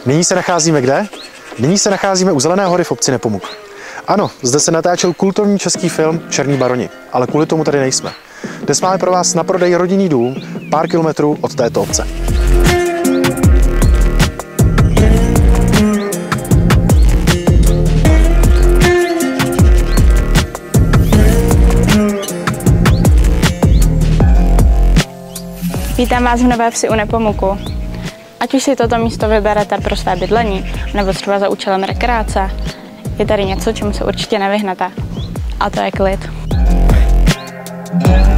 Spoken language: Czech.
Nyní se nacházíme kde? Nyní se nacházíme u Zelené hory v obci Nepomuk. Ano, zde se natáčel kultovní český film Černí baroni, ale kvůli tomu tady nejsme. Dnes máme pro vás na prodej rodinný dům pár kilometrů od této obce. Vítám vás v Nové Vsi u Nepomuku. Ať už si toto místo vyberete pro své bydlení, nebo třeba za účelem rekreace, je tady něco, čemu se určitě nevyhnete. A to je klid.